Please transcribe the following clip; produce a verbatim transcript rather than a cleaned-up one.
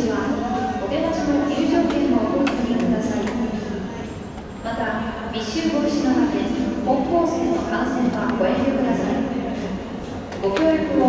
時はお出ましの入場券をご確認ください。また密集防止のため本校生の観戦はご遠慮ください。ご協力を